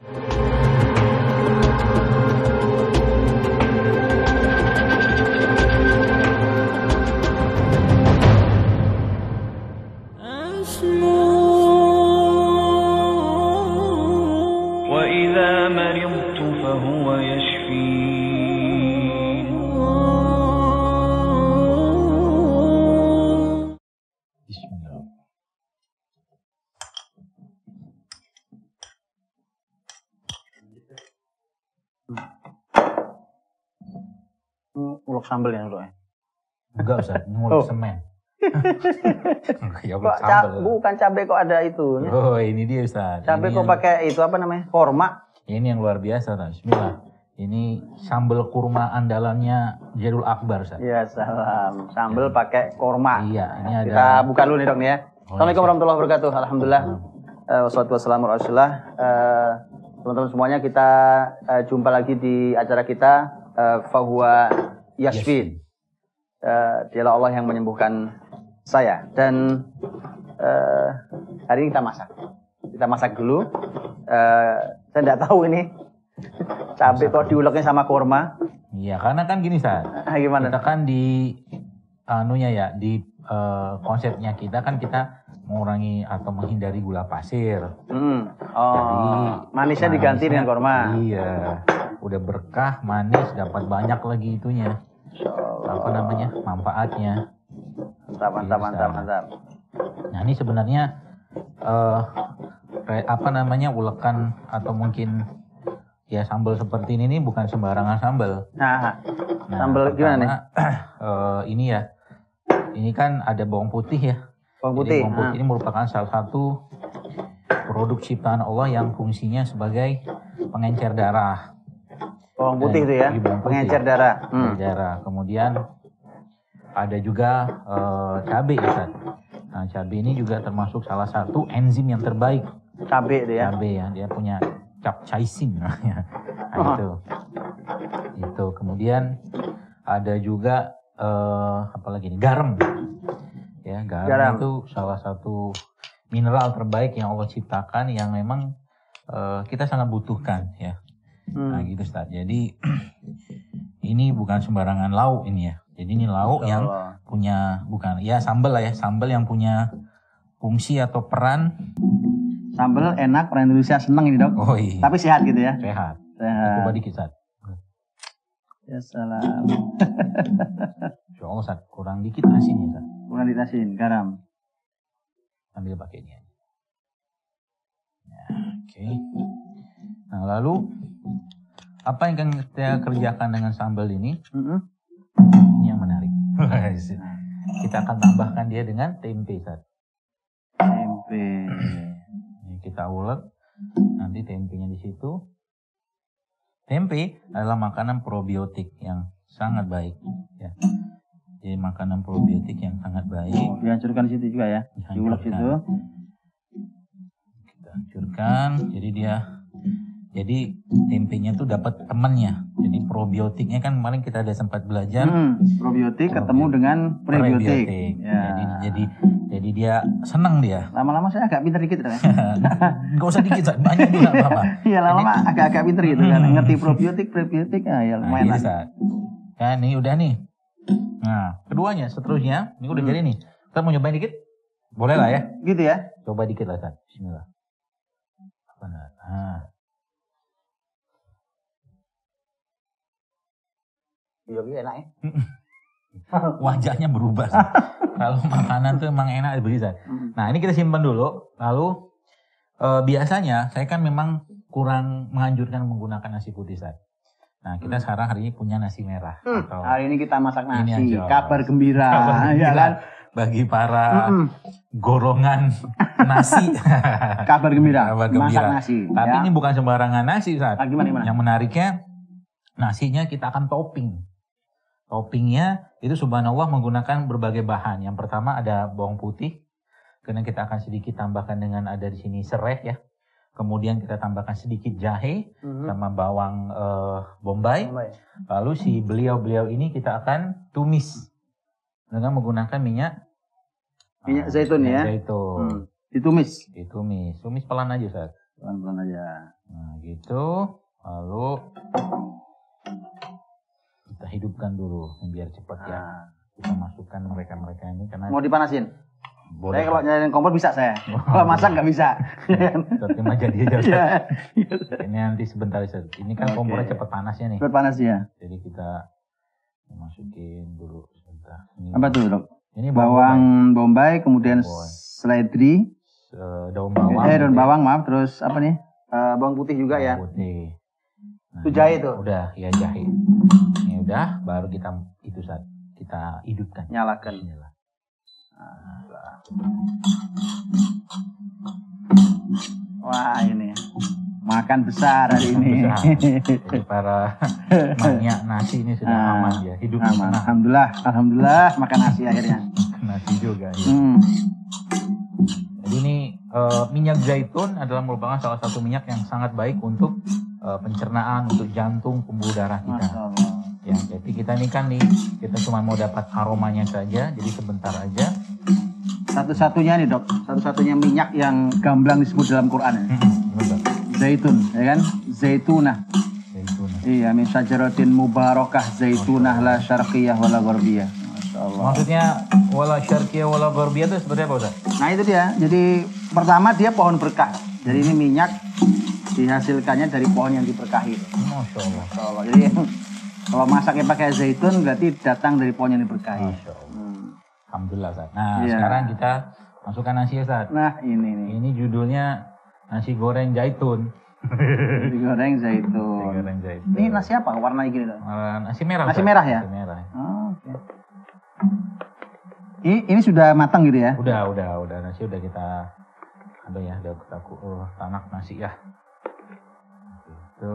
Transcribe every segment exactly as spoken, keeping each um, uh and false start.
Ulek sambel ya, Bro? Enggak usah, ngulek oh. semen. Ya, kok ca- bukan cabai kok ada itu. Oh, ini dia Ustaz. Cabai kok yang... pakai itu apa namanya? Korma. Ini yang luar biasa, Ustaz. Bismillah. Ini sambal kurma andalannya Jadul Akbar, Ustaz. Ya, salam. Sambal ya. Pakai korma. Iya, ini ada. Kita buka dulu nih, Dok nih ya. Oh, Assalamualaikum warahmatullahi wabarakatuh. Alhamdulillah. Uh, wassalatu wassalamu ala Rasulillah. Uh, teman-teman semuanya, kita uh, jumpa lagi di acara kita uh, Fahuwa Yashfin. Uh, dialah Allah yang menyembuhkan saya. Dan uh, hari ini kita masak. Kita masak dulu. Uh, saya tidak tahu ini cabai kok diuleknya sama kurma. Iya, karena kan gini Ustaz. Ah, gimana? Kita kan di anunya ya, di uh, konsepnya kita kan kita mengurangi atau menghindari gula pasir. Hmm. Oh, jadi manisnya diganti dengan kurma. Iya. Udah berkah, manis, dapat banyak lagi itunya. Apa namanya? Manfaatnya. Mantap, mantap, mantap, mantap. Nah, ini sebenarnya uh, apa namanya? ulekan atau mungkin ya sambal seperti ini nih bukan sembarangan sambal. Nah, nah sambal gimana nih? Uh, ini ya. Ini kan ada bawang putih ya. Bawang putih. Jadi, bawang putih nah. ini merupakan salah satu produk ciptaan Allah yang fungsinya sebagai pengencer darah. Bawang putih itu ya, pengencer darah. Hmm. darah. Kemudian ada juga uh, cabai ya. Nah, cabai ini juga termasuk salah satu enzim yang terbaik. Cabai itu ya. Cabai ya, dia punya capsaicin. Nah, oh. itu. Itu. Kemudian ada juga uh, apa lagi nih? Garam. Ya, garam, garam itu salah satu mineral terbaik yang Allah ciptakan yang memang uh, kita sangat butuhkan ya. Hmm. Nah gitu Ustaz. Jadi ini bukan sembarangan lauk ini ya. Jadi ini lauk yang punya bukan ya sambal lah ya, sambal yang punya fungsi atau peran. Sambal enak, orang Indonesia seneng ini Dok. Oh iya. Tapi sehat gitu ya. Sehat. Sehat. Coba dikit Ustaz. Ya salam. Insya Allah Ustaz, kurang dikit asinnya Ustaz. Kurang dikit asin, garam. Ambil pakai ini. Ya, oke. Okay. Nah lalu apa yang kita kerjakan dengan sambal ini? Mm-hmm. Ini yang menarik. Kita akan tambahkan dia dengan tempe, Ustaz. Tempe. Ini kita ulek. Nanti tempenya di situ. Tempe adalah makanan probiotik yang sangat baik. Ya. Jadi makanan probiotik yang sangat baik. Oh, dihancurkan di situ juga ya? Diulek situ. Kita hancurkan. Jadi dia. Jadi tempenya tuh dapat temannya. Jadi probiotiknya kan kemarin kita ada sempat belajar. Hmm, probiotik ketemu dengan prebiotik. prebiotik. Ya. Jadi jadi jadi dia senang dia. Lama-lama saya agak pinter dikit kan. Gak usah dikit, banyak juga apa-apa. Iya lama-lama agak-agak pinter gitu kan. Ngerti probiotik, prebiotik ah, ya lumayan. Nah, kan nih udah nih. Nah, keduanya seterusnya, ini udah hmm. jadi nih. Kita mau nyobain dikit? Boleh lah ya. Gitu ya. Coba dikit lah, Ustaz. Bismillah. Benar. Nah. Iya, enak ya. Wajahnya berubah. Kalau makanan tuh emang enak bisa. Nah, ini kita simpan dulu. Lalu e, biasanya saya kan memang kurang menganjurkan menggunakan nasi putih, Ustaz. Nah, kita hmm. sekarang hari ini punya nasi merah. Hmm. Atau hari ini kita masak nasi. Kabar gembira. Kabar gembira. Ya kan? Bagi para mm-mm. golongan nasi. Kabar gembira. Kabar gembira. Masak nasi. Tapi ya. ini bukan sembarangan nasi, Ustaz. Ah, gimana, gimana? Yang menariknya nasinya kita akan topping. Toppingnya itu subhanallah menggunakan berbagai bahan. Yang pertama ada bawang putih. Kemudian kita akan sedikit tambahkan dengan ada di sini serai ya. Kemudian kita tambahkan sedikit jahe mm-hmm. sama bawang uh, bombay. bombay. Lalu si beliau-beliau ini kita akan tumis dengan menggunakan minyak minyak uh, zaitun ya. Zaitun. Hmm. Ditumis. Ditumis. Tumis pelan aja, Ustaz. Pelan-pelan aja. Nah gitu. Lalu kita hidupkan dulu biar cepat ya. Nah. Kita masukkan mereka-mereka ini karena mau dipanasin. Boleh. Saya kalau nyalain kompor bisa saya. Kalau masak nggak bisa. Tapi mah jadi aja. Ini nanti sebentar Ustaz. Ini kan okay. Kompornya cepat panasnya nih. Cepat panas ya. Jadi kita masukin dulu sebentar. Ini apa tuh dok? Ini bawang bombay, kemudian seledri, daun bawang. Eh daun bawang maaf. Terus apa nih? Uh, bawang putih juga bawang ya. Putih. Nah, itu jahe tuh. Udah ya jahe. Ini udah. Baru kita itu saat kita hidupkan. Nyalakan. Nyala. Wah ini makan besar hari ini. Jadi para mania nasi ini sudah nah, aman ya, hidup aman. Alhamdulillah, alhamdulillah makan nasi akhirnya. Nasi juga. Ya. Hmm. Jadi ini uh, minyak zaitun adalah merupakan salah satu minyak yang sangat baik untuk uh, pencernaan, untuk jantung, pembuluh darah kita. Ya, jadi kita ini kan nih kita cuma mau dapat aromanya saja, jadi sebentar aja. Satu-satunya nih dok, satu-satunya minyak yang gamblang disebut dalam Quran ya. Hmm, zaitun, ya kan? Zaitunah. Zaitunah. Iya, min syajaratin mubarakah zaitunah la syarqiyah wala gharbiyah. Masyaallah. Maksudnya wala syarqiyah wala gharbiyah itu seperti apa Ustaz? Nah itu dia. Jadi pertama dia pohon berkah. Jadi ini minyak dihasilkannya dari pohon yang diberkahi. Masya Allah. Masya Allah. Jadi kalau masaknya pakai zaitun berarti datang dari pohon yang diberkahi. Masya Allah. Alhamdulillah Ustaz. Nah ya. Sekarang kita masukkan nasi Ustaz. Nah ini nih. Ini judulnya nasi goreng zaitun. Nasi goreng zaitun. Nasi goreng zaitun. Ini nasi apa? Warnanya gini dong. Nasi merah. Nasi Ustaz. merah ya. Nasi merah. Oh, oke. Okay. Ini, ini sudah matang gitu ya? Udah, udah, udah. Nasi udah kita ada ya, udah kita uh, tanak nasi ya. Gitu.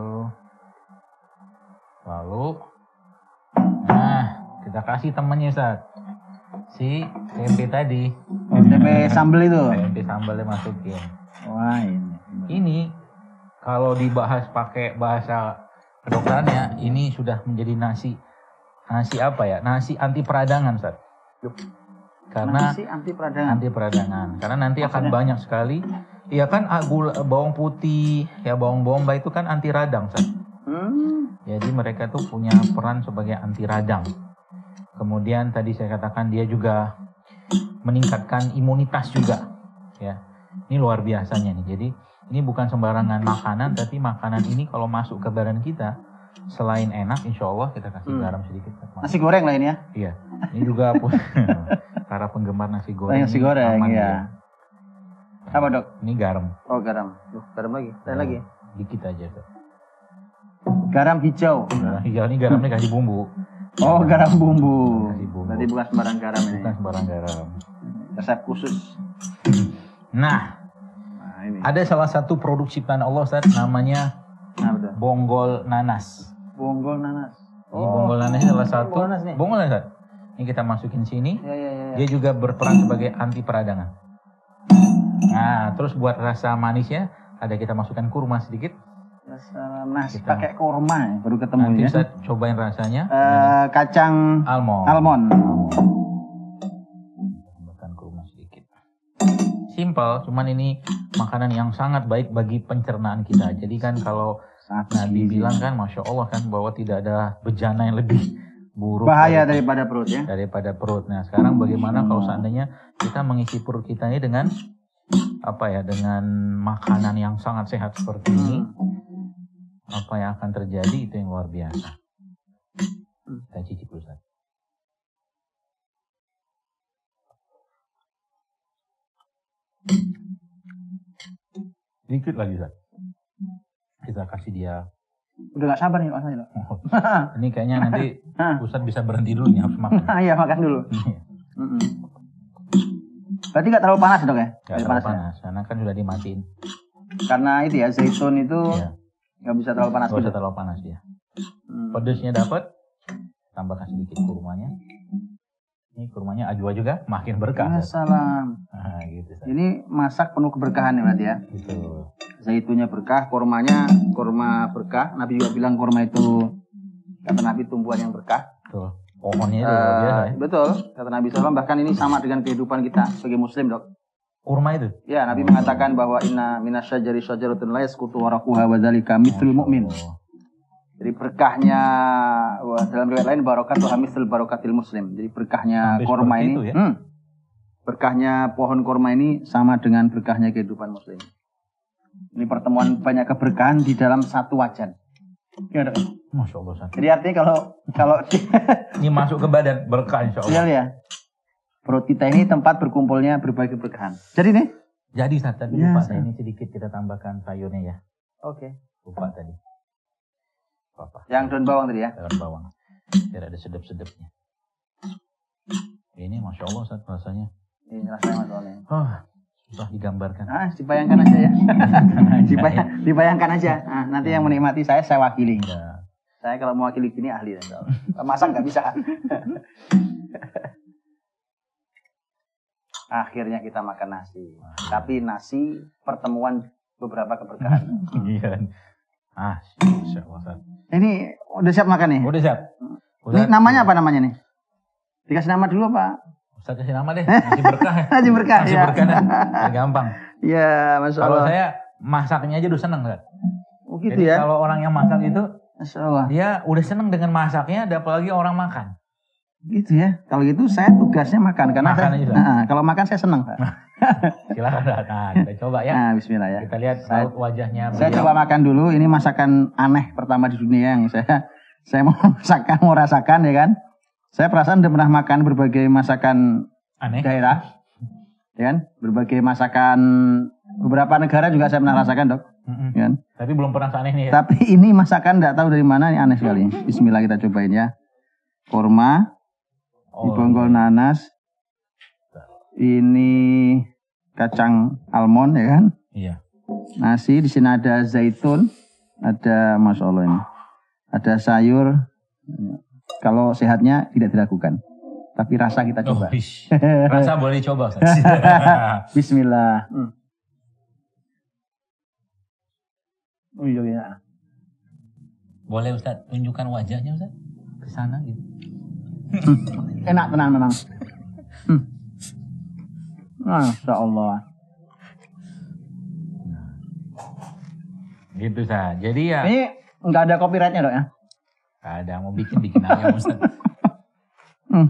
Lalu, nah kita kasih temannya Ustaz. Si tempe tadi. Oh, tempe sambal itu. Tempe sambalnya masukin. Wah ini. Ini kalau dibahas pakai bahasa kedokterannya, ini sudah menjadi nasi nasi apa ya? Nasi anti peradangan, Ustaz. Karena nasi anti peradangan. Anti peradangan. Karena nanti Maksudnya? Akan banyak sekali. Iya kan gula, bawang putih, ya bawang bombay itu kan anti radang, Ustaz. Hmm. Jadi mereka tuh punya peran sebagai anti radang. Kemudian tadi saya katakan dia juga meningkatkan imunitas juga, ya. Ini luar biasanya nih. Jadi ini bukan sembarangan makanan, tapi makanan ini kalau masuk ke badan kita, selain enak, insya Allah kita kasih hmm. garam sedikit. Nasi goreng lah ini ya? Iya. Ini juga para penggemar nasi goreng. Nasi goreng, iya. Nah, apa dok? Ini garam. Oh garam. Duh, garam lagi. Lain lagi. Dikit aja. Dok. Garam hijau. Garam hijau ini garamnya kasih bumbu. Oh garam bumbu. bumbu. Berarti bukan sembarang garam ini. Bukan sembarang garam. Resep khusus. Nah, nah ini. Ada salah satu produk ciptaan Allah Ustaz, namanya nah, betul. bonggol nanas. Bonggol nanas. Oh, ini bonggol nanas ini salah satu. Bonggol nanas nih. Bonggol nanas. Ini kita masukin sini. Ya, ya, ya, ya. Dia juga berperan sebagai anti peradangan. Nah, terus buat rasa manisnya, ada kita masukkan kurma sedikit. Rasa nasi kita pakai kurma ya, baru ketemu nanti ya. Nanti Ustaz cobain rasanya. Uh, kacang almond. Almond. Tambahkan kurma sedikit. Simpel, cuman ini makanan yang sangat baik bagi pencernaan kita. Jadi kan kalau Nabi bilang kan, Masya Allah kan, bahwa tidak ada bejana yang lebih buruk. Bahaya daripada, daripada perut ya. Daripada perut. Nah sekarang bagaimana kalau seandainya kita mengisi perut kita ini dengan apa ya, dengan makanan yang sangat sehat seperti ini. Apa yang akan terjadi itu yang luar biasa. Kita cicip dulu Ustaz. Dikit lagi Ustaz. Kita kasih dia. Udah gak sabar nih rasanya. Ini kayaknya nanti Ustaz bisa berhenti dulu nih, harus makan. Iya makan dulu. Berarti gak terlalu panas dok ya? Gak terlalu panas, karena kan sudah dimatiin. Karena itu ya, zaitun itu ya. Nggak bisa terlalu panas. Nggak bisa terlalu panas ya. Hmm. Pedesnya dapat, tambahkan sedikit kurmanya. Ini kurmanya ajwa juga, makin berkah. Ya, salam. Nah, gitu, ini masak penuh keberkahan ya berarti ya. Betul. Zaitunnya berkah, kurmanya kurma berkah. Nabi juga bilang kurma itu kata Nabi tumbuhan yang berkah. Betul. Pohonnya itu uh, luar biasa ya. Betul. Kata Nabi shallallahu alaihi wasallam bahkan ini sama dengan kehidupan kita sebagai Muslim dok. kurma itu. Ya, Nabi oh. mengatakan bahwa inna minasyajari syajaratun la yasqutu waraquha wa dzalika mithlul mu'min. Jadi berkahnya dalam riwayat lain barakatuh mithl barakatil muslim. Jadi berkahnya kurma ini ya? hmm, berkahnya pohon kurma ini sama dengan berkahnya kehidupan muslim. Ini pertemuan banyak keberkahan di dalam satu wajan. Gimana? Masya Allah. Jadi artinya kalau kalau ini masuk ke badan berkah insya Allah. Iya ya. Perut kita ini tempat berkumpulnya berbagai keberkahan. Jadi nih? Jadi Ustaz, tadi ya, lupa saya ini sedikit kita tambahkan sayurnya ya. Oke. Okay. Lupa tadi. Apa? Yang daun bawang tadi ya? Daun bawang. Biar ada sedap-sedapnya. Ini Masya Allah Ustaz rasanya. Ini rasanya Masya Allah. Oh, susah digambarkan. Ah, dibayangkan aja ya. Dibayang, dibayangkan aja. Nah, nanti yang menikmati saya, saya wakili. Ya. Saya kalau mewakili gini ahli. Masak nggak bisa. Akhirnya kita makan nasi. Ah, tapi nasi pertemuan beberapa keberkahan. Iya. Ah, Insya Allah. Ini udah siap makan nih? Udah siap. Udah, ini namanya apa namanya nih? Dikasih nama dulu Pak. Ustaz kasih nama deh. Nasi berkah ya. Nasi berkah. Nasi ya. berkah dah. Gampang. Iya, Masya Allah. Kalau saya masaknya aja udah seneng kan. Oh gitu Jadi ya. Kalau orang yang masak itu, Masya Allah. Dia udah seneng dengan masaknya, ada apalagi orang makan. Gitu ya. Kalau gitu saya tugasnya makan karena makan saya, aja, nah, kalau makan saya senang. Silakan. Nah, kita coba ya. Nah, bismillah ya. Kita lihat saya, wajahnya. Saya beliau. Coba makan dulu. Ini masakan aneh pertama di dunia yang saya saya mau masakan, mau rasakan ya kan. Saya perasaan udah pernah makan berbagai masakan aneh daerah. Ya kan? Berbagai masakan beberapa negara juga saya pernah rasakan, Dok. Mm-hmm. Ya kan? Tapi belum pernah aneh nih ya. Tapi ini masakan enggak tahu dari mana, ini aneh sekali. Bismillah kita cobain ya. Kurma. Di bonggol nanas, ini kacang almond ya kan? Iya. Nasi, di sini ada zaitun, ada Masya Allah ini, ada sayur. Kalau sehatnya tidak diragukan, tapi rasa kita coba. Oh, rasa boleh dicoba. Bismillah. Hmm. Oh iya, iya. Boleh Ustaz tunjukkan wajahnya Ustaz ke sana gitu. Hmm. Enak, tenang, tenang. Hmm. Masya Allah. Nah, gitu Ustaz. Jadi ya. Ini nggak ada copyrightnya Dok ya? Nggak ada, mau bikin bikin aja Ustaz. Hmm.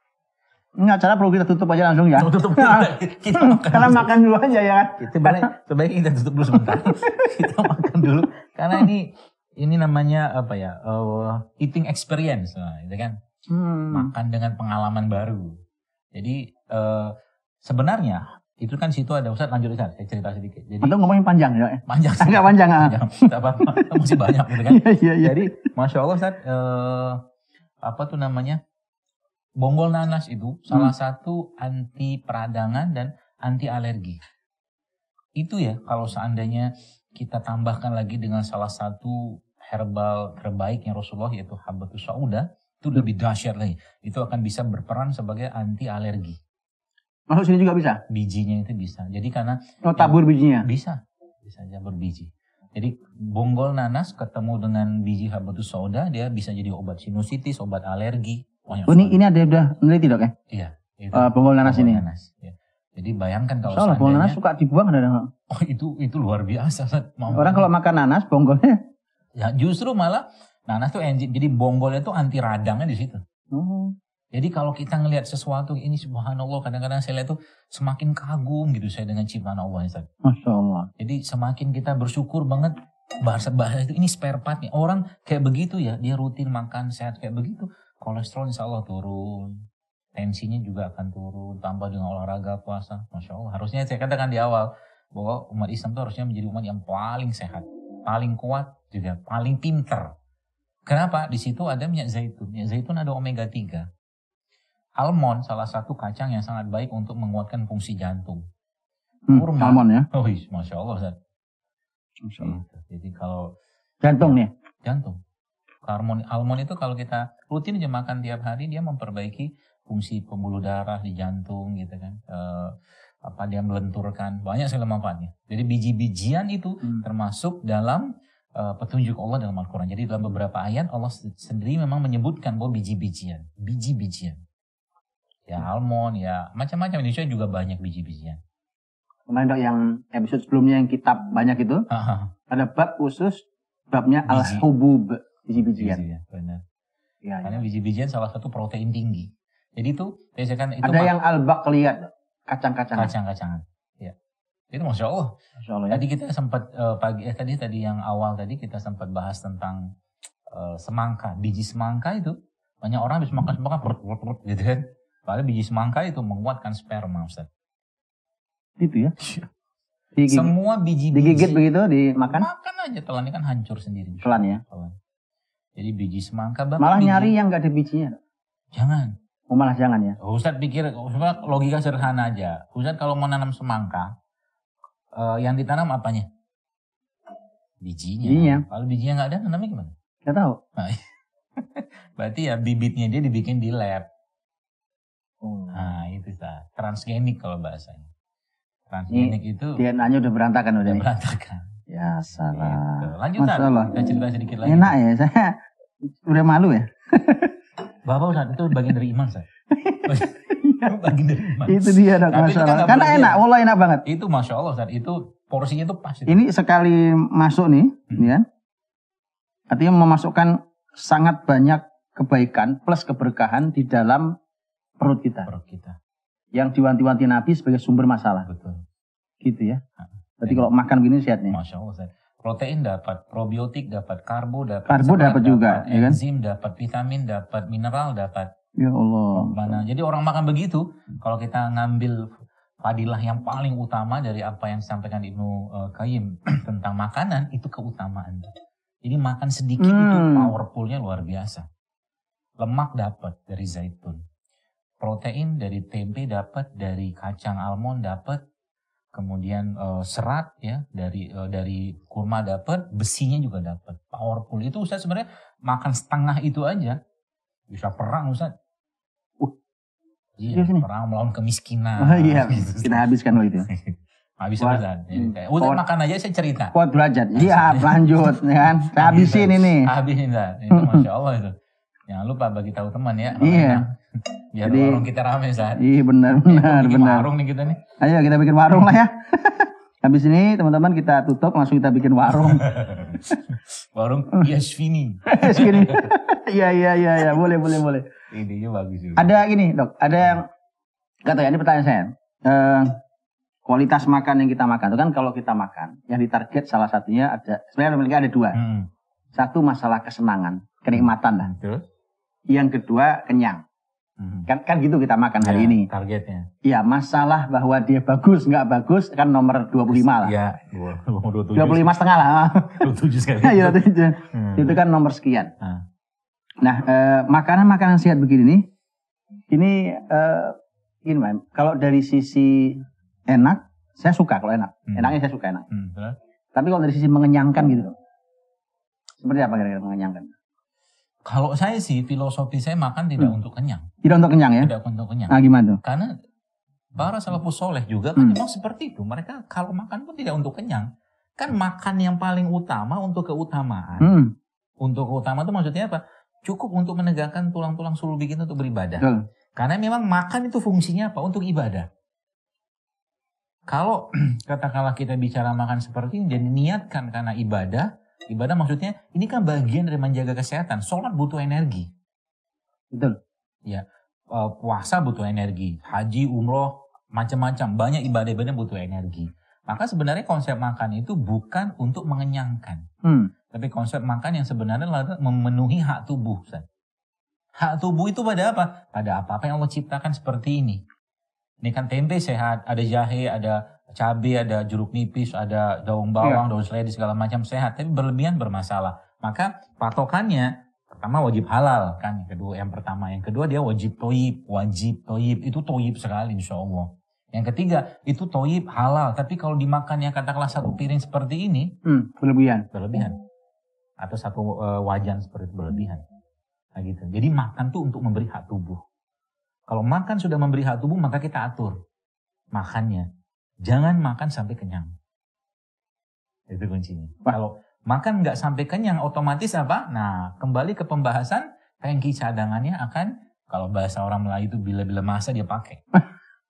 Ini acara perlu kita tutup aja langsung ya. Tutup kita makan. Karena makan dulu aja ya kan. Kita sebaiknya kita tutup dulu sebentar. Kita makan dulu. Karena ini ini namanya apa ya? Uh, eating experience, nah, itu kan. Hmm. Makan dengan pengalaman baru. Jadi uh, sebenarnya itu kan situ ada Ustaz, lanjut Ustaz, saya cerita sedikit. Jadi atau ngomongin panjang ya? Panjang sih. Enggak panjang ah. Enggak apa-apa. Masih banyak gitu kan. Iya, iya, iya. Jadi Masya Allah Ustaz, uh, apa tuh namanya? Bonggol nanas itu hmm. salah satu anti peradangan dan anti alergi. Itu ya kalau seandainya kita tambahkan lagi dengan salah satu herbal terbaiknya Rasulullah yaitu Habbatus Sauda, itu lebih dahsyat lagi. Itu akan bisa berperan sebagai anti alergi. Masuk sini juga bisa? Bijinya itu bisa. Jadi karena oh, tabur bijinya? Bisa. Bisa aja berbiji. Jadi bonggol nanas ketemu dengan biji Habbatus Sauda, dia bisa jadi obat sinusitis, obat alergi. Oh, ini ini ada udah meneliti Dok ya? Iya. Itu, uh, bonggol nanas bonggol ini. Nanas, ya. Jadi bayangkan kalau soalnya bonggol nanas suka dibuang ada. Oh itu itu luar biasa. Orang kalau makan nanas bonggolnya? Ya justru malah nanas tuh enzim. Jadi bonggolnya tuh anti radangnya di situ. Oh. Jadi kalau kita ngelihat sesuatu ini subhanallah, kadang-kadang saya lihat tuh semakin kagum gitu saya dengan ciptaan Allah. Masya Allah. Jadi semakin kita bersyukur banget bahasa-bahasa itu ini spare part nih. Orang kayak begitu ya, dia rutin makan sehat kayak begitu. Kolesterol insya Allah turun. Tensinya juga akan turun. Tambah dengan olahraga, puasa. Masya Allah. Harusnya saya katakan di awal bahwa umat Islam itu harusnya menjadi umat yang paling sehat. Paling kuat juga. Paling pinter. Kenapa? Di situ ada minyak zaitun. Minyak zaitun ada omega tiga. Almond salah satu kacang yang sangat baik untuk menguatkan fungsi jantung. Hmm, kurma. Almond ya? Oh iya, Masya Allah. Ustaz. Masya Allah. Jadi kalau... Jantung nih? Jantung. Almond, almond itu kalau kita rutin aja makan tiap hari, dia memperbaiki fungsi pembuluh darah di jantung gitu kan. E, apa dia melenturkan, banyak sekali manfaatnya. Jadi biji-bijian itu hmm. termasuk dalam e, petunjuk Allah dalam Al-Quran. Jadi dalam beberapa ayat Allah sendiri memang menyebutkan bahwa biji-bijian. Biji-bijian. Ya almond, ya macam-macam. Indonesia juga banyak biji-bijian. Kemarin dok yang episode sebelumnya yang kitab banyak itu, Aha. ada bab khusus babnya al-hubub, biji-bijian. Biji, ya, benar. Ya, Karena ya. biji-bijian salah satu protein tinggi. Jadi itu, saya kan itu ada yang al-baqliyat, kacang-kacangan. Kacang-kacangan. Ya. Itu masya Allah. Masya Allah ya. Tadi kita sempat uh, pagi eh, tadi tadi yang awal tadi kita sempat bahas tentang uh, semangka, biji semangka itu banyak orang habis makan semangka perut perut perut gitu kan. Padahal biji semangka itu menguatkan sperma, Ustaz. Itu ya. Digigit. Semua biji-biji digigit begitu dimakan. Makan aja, telannya kan hancur sendiri. Telan ya. Telan. Jadi biji semangka malah biji, nyari yang gak ada bijinya. Jangan. Oh, malah jangan ya. Ustaz pikir logika sederhana aja. Ustaz kalau mau nanam semangka, uh, yang ditanam apanya? Bijinya. Bijinya. Kalau bijinya nggak ada, nanamnya gimana? Nggak tahu. Nah, berarti ya bibitnya dia dibikin di lab. Oh. Nah itu Ustaz. Transgenik kalau bahasanya. Transgenik Ini itu D N A-nya udah berantakan udah. udah berantakan. Ya salah. Gitu. Lanjut Ustaz. Kita cerita sedikit lagi. Enak ya, saya udah malu ya. Bapak Ustaz, itu bagian dari iman Ustaz. Bagian dari iman. Itu dia dok, Masya Allah. Kan karena enak, wallah enak banget. Itu Masya Allah Ustaz, itu porsinya itu pas. Itu. Ini sekali masuk nih, hmm. ini kan. Artinya memasukkan sangat banyak kebaikan plus keberkahan di dalam perut kita. Perut kita. Yang diwanti-wanti Nabi sebagai sumber masalah. Betul. Gitu ya. Berarti ya. Kalau makan gini sehat nih. Masya Allah Ustaz. Protein dapat, probiotik dapat, karbo dapat, karbo dapat juga, dapat, ya kan? enzim dapat, vitamin dapat, mineral dapat. Ya Allah. Mana? Jadi orang makan begitu, kalau kita ngambil fadilah yang paling utama dari apa yang disampaikan Ibnu uh, Qayyim tentang makanan, itu keutamaan. Jadi makan sedikit hmm. itu powerfulnya luar biasa. Lemak dapat dari zaitun, protein dari tempe dapat, dari kacang almond dapat. Kemudian uh, serat ya dari uh, dari kurma dapat, besinya juga dapat. Powerful itu Ustaz sebenarnya makan setengah itu aja bisa perang Ustaz. Uh, iya, perang melawan kemiskinan. Oh iya, kita habiskan loh itu. Habis Ustaz. Jadi, udah makan aja saya cerita. Kuat derajat. Iya, lanjut ya kan. Saya habisin ini. Habisin Ustaz. Itu Masya Allah itu. Jangan lupa bagi tahu teman ya. Iya. Biar jadi, warung kita rame saat. Iya benar benar bikin benar. Warung nih kita nih. Ayo kita bikin warung lah ya. Habis ini teman-teman kita tutup langsung kita bikin warung. Warung Yasvini. Yasvini. Iya iya iya ya boleh boleh boleh. Idenya bagus juga. Ada gini dok, ada yang kata ya ini pertanyaan saya. Eh, kualitas makan yang kita makan itu kan kalau kita makan yang ditarget salah satunya ada sebenarnya ada dua. Hmm. Satu masalah kesenangan, kenikmatan lah. Terus? Yang kedua kenyang. Hmm. Kan kan gitu kita makan hari ya, ini. Targetnya. Iya, masalah bahwa dia bagus nggak bagus kan nomor dua puluh lima lah. Iya, dua puluh lima setengah lah. dua puluh tujuh sekali. Iya, hmm. Itu kan nomor sekian. Hmm. Nah, eh, makanan-makanan sehat begini nih, ini eh, ini man, kalau dari sisi enak, saya suka kalau enak. Hmm. Enaknya saya suka enak. Hmm. Tapi kalau dari sisi mengenyangkan gitu, seperti apa kira-kira mengenyangkan? Kalau saya sih, filosofi saya makan tidak hmm. untuk kenyang. Tidak untuk kenyang ya? Tidak untuk kenyang. Nah gimana tuh? Karena para salafus soleh juga kan hmm. memang seperti itu. Mereka kalau makan pun tidak untuk kenyang. Kan makan yang paling utama untuk keutamaan. Hmm. Untuk keutamaan itu maksudnya apa? Cukup untuk menegakkan tulang-tulang sulbi kita untuk beribadah. Hmm. Karena memang makan itu fungsinya apa? Untuk ibadah. Kalau katakanlah kita bicara makan seperti ini, jadi niatkan karena ibadah. Ibadah maksudnya ini kan bagian dari menjaga kesehatan. Sholat butuh energi. Betul. Ya, puasa butuh energi. Haji, umroh, macam-macam. Banyak ibadah-ibadah butuh energi. Maka sebenarnya konsep makan itu bukan untuk mengenyangkan. Hmm. Tapi konsep makan yang sebenarnya adalah memenuhi hak tubuh. Hak tubuh itu pada apa? Pada apa-apa yang Allah ciptakan seperti ini. Ini kan tempe sehat, ada jahe, ada cabai, ada jeruk nipis, ada daun bawang, ya. Daun seledri, segala macam sehat. Tapi berlebihan bermasalah. Maka patokannya, pertama wajib halal kan. Yang kedua, yang pertama. Yang kedua dia wajib toyib. Wajib toyib. Itu toyib sekali insya Allah. Yang ketiga, itu toyib halal. Tapi kalau dimakannya katakanlah satu piring seperti ini. Hmm, berlebihan. Berlebihan. Atau satu uh, wajan seperti itu berlebihan. Nah gitu. Jadi makan tuh untuk memberi hak tubuh. Kalau makan sudah memberi hak tubuh, maka kita atur makannya. Jangan makan sampai kenyang. Itu kuncinya. Wah. Kalau makan nggak sampai kenyang, otomatis apa? Nah, kembali ke pembahasan, tangki cadangannya akan, kalau bahasa orang Melayu itu bila-bila masa dia pakai.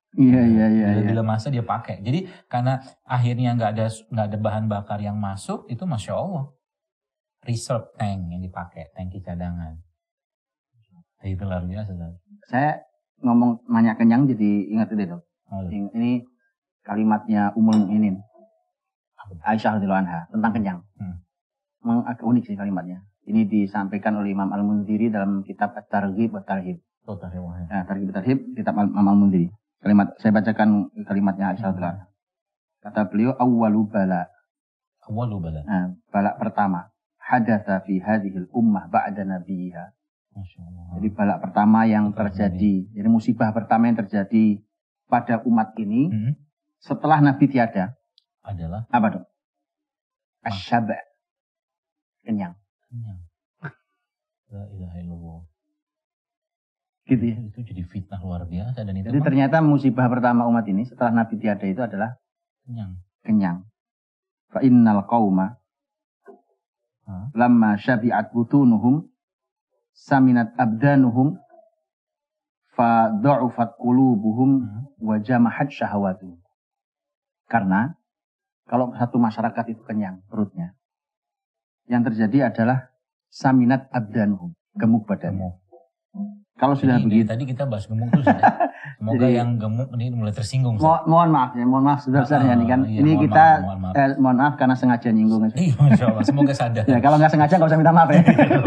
Iya iya iya. Bila, iya. bila masa dia pakai. Jadi karena akhirnya nggak ada nggak ada bahan bakar yang masuk, itu masya Allah reserve tank yang dipakai, tangki cadangan. Itu luar biasa. Saya ngomong nanya kenyang jadi ingat itu dok. Oh, ini kalimatnya Ummul Mukminin Aisyah radhiyallahu anha tentang kenyang. Hmm. Memang agak unik sih kalimatnya. Ini disampaikan oleh Imam Al-Mundhiri dalam kitab At-Targhib wa Tarhib. Oh, Tarhib. Nah, Targhib wa Tarhib kitab Imam Al-Mundhiri. Kalimat saya bacakan kalimatnya Aisyah radhiyallahu anha. Kata beliau awwalu bala. Awwalu bala. Nah, bala pertama hadatsa fi hadhil ummah ba'da nabiyha. Masyaallah. Jadi bala pertama yang Betul, terjadi, ini. jadi musibah pertama yang terjadi pada umat ini hmm. setelah Nabi tiada adalah apa dong? Asyaba. Kenyang. Kenyang. La ilaha illallah. Gitu ya. Itu jadi fitnah luar biasa dan itu. Jadi ternyata musibah pertama umat ini setelah Nabi tiada itu adalah kenyang. Kenyang. Fa innal qauma huh? lamma syabi'at butunuhum saminat abdanuhum fa dha'ufat qulubuhum hmm. wa jamahat syahawatuhum. Karena kalau satu masyarakat itu kenyang perutnya, yang terjadi adalah saminat abdanuhum, gemuk badannya. Kalau sudah Jadi, begitu. Tadi kita bahas gemuk tuh sudah. Semoga Jadi, yang gemuk ini mulai tersinggung. Mo mohon maaf ya, mohon maaf sebesar-besarnya ah, nih kan. Iya, ini mohon kita maaf, mohon, maaf. Eh, mohon maaf karena sengaja nyinggung. Iya, Masya Allah. Semoga sadar. Ya, kalau nggak sengaja nggak usah minta maaf ya.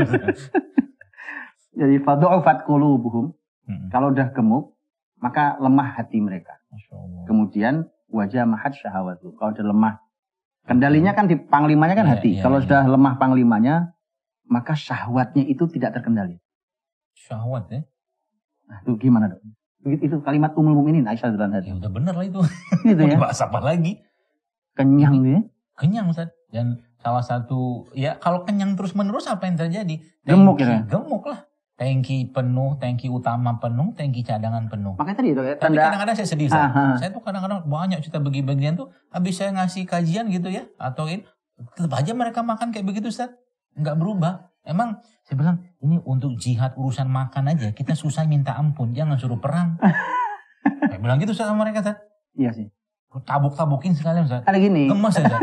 Jadi fadu'ufat qulubuhum. Hmm. Kalau udah gemuk, maka lemah hati mereka. Masya Allah. Kemudian wajah mahat syahawatu. Kalau udah lemah, kendalinya kan di panglimanya kan ya, hati. Ya, Kalau ya. sudah lemah panglimanya, maka syahwatnya itu tidak terkendali. Syahwat ya? Nah, itu gimana dok? Itu kalimat Ummul Mukminin Aisyah radhiyallahu anha. Ya udah bener lah itu. Gitu ya. Bahas apa lagi? Kenyang ya? Kenyang Ustaz. Dan salah satu, ya kalau kenyang terus menerus apa yang terjadi? Gemuk ya? Gemuk lah. Tangki penuh, tangki utama penuh, tangki cadangan penuh. Makanya tadi itu ya. Tapi kadang-kadang saya sedih. Saya tuh kadang-kadang banyak cerita bagi-bagian tuh. Habis saya ngasih kajian gitu ya. Atau ini. Tetap aja mereka makan kayak begitu Ustaz. Enggak berubah. Emang saya bilang ini untuk jihad urusan makan aja. Kita susah minta ampun. Jangan suruh perang. Saya bilang gitu Ustaz sama mereka Ustaz. Iya sih. Tabuk-tabukin sekalian Ustaz. Ada gini. Gemes aja.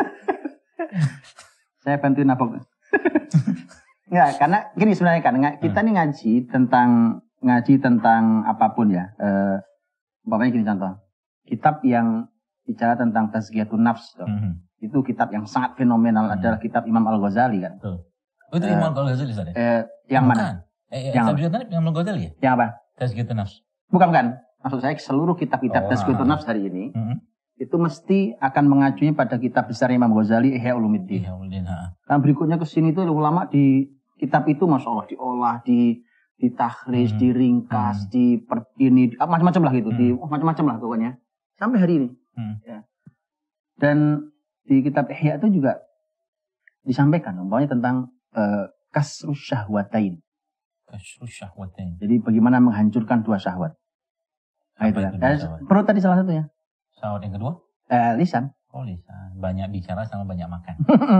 Saya bantuin nabok. Enggak, karena gini sebenarnya kan kita hmm. nih ngaji tentang ngaji tentang apapun ya. Eh, umpamanya gini contoh. Kitab yang bicara tentang tazkiyatun nafs. Hmm. Itu kitab yang sangat fenomenal hmm. adalah kitab Imam Al-Ghazali kan. Betul. Oh itu Imam uh, Al-Ghazali Ustaz? Eh, yang bukan. mana? Eh, yang Imam Al-Ghazali ya? Yang apa? Tazkiyatun nafs. Bukan bukan. Maksud saya seluruh kitab-kitab oh, Tazkiyatun nafs hari ini hmm. itu mesti akan mengacunya pada kitab besar Imam Ghazali Ihya Ulumuddin. Ihya Ulumuddin. Dan berikutnya ke sini itu ulama di kitab itu Masya Allah diolah, di ditakhris, hmm. diringkas, hmm. di per, ini macam-macam lah gitu, hmm. di oh, macam-macam lah pokoknya sampai hari ini. Hmm. Ya. Dan di kitab Ihya itu juga disampaikan umpamanya tentang uh, kasrus syahwatain. Kasrus syahwatain. Jadi bagaimana menghancurkan dua syahwat. Nah, itu kan. Eh, perut tadi salah satunya. Syahwat yang kedua? Eh, lisan. Oh lisan, banyak bicara sama banyak makan.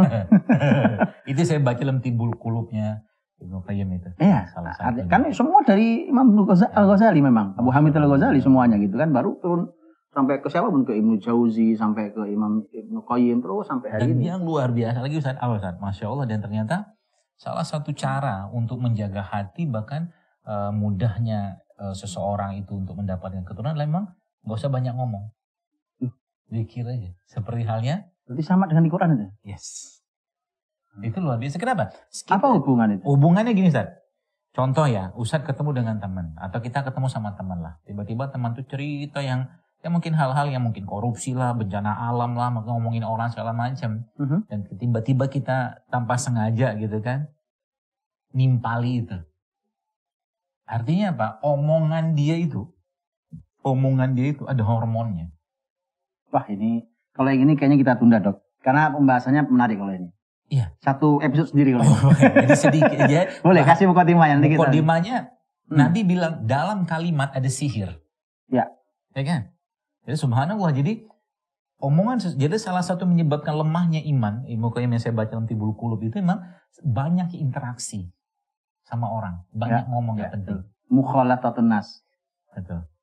Itu saya baca dalam Timbul Qulubnya Ibnu Qayyim itu. Iya, salah satu. Kan semua dari Imam Al-Ghazali memang. Abu Hamid Al-Ghazali semuanya gitu kan. Baru turun sampai ke siapa pun, ke Ibnu Jauzi, sampai ke Imam Ibnu Qayyim, terus sampai hari dan ini. Yang luar biasa lagi Ustaz, apa Ustaz? Masya Allah. Dan ternyata salah satu cara untuk menjaga hati bahkan uh, mudahnya uh, seseorang itu untuk mendapatkan keturunan memang gak usah banyak ngomong. Zikir aja. Seperti halnya. Berarti sama dengan di Quran itu? Yes. Hmm. Itu luar biasa. Kenapa? Skip. Apa hubungan itu? Hubungannya gini Ustaz. Contoh ya, Ustaz ketemu dengan teman. Atau kita ketemu sama teman lah. Tiba-tiba teman tuh cerita yang, ya mungkin hal-hal yang mungkin korupsi lah, bencana alam lah, ngomongin orang segala macam. Uh-huh. Dan tiba-tiba kita tanpa sengaja gitu kan, nimpali itu. Artinya apa? Omongan dia itu, omongan dia itu ada hormonnya. Wah ini, kalau yang ini kayaknya kita tunda dok. Karena pembahasannya menarik kalau ini. Iya. Satu episode sendiri kalau oh, ini. Jadi sedikit aja. Boleh kasih mukadimah nanti kita. Mukadimahnya, hmm. Nabi bilang dalam kalimat ada sihir. Ya. Ya kan? Jadi subhanallah, jadi omongan, jadi salah satu menyebabkan lemahnya iman, Ibnu Qayyim yang saya baca dalam Timbul Qulub itu memang banyak interaksi sama orang. Banyak ya, ngomong ya, gak penting. Mukhalatatun nas. Betul.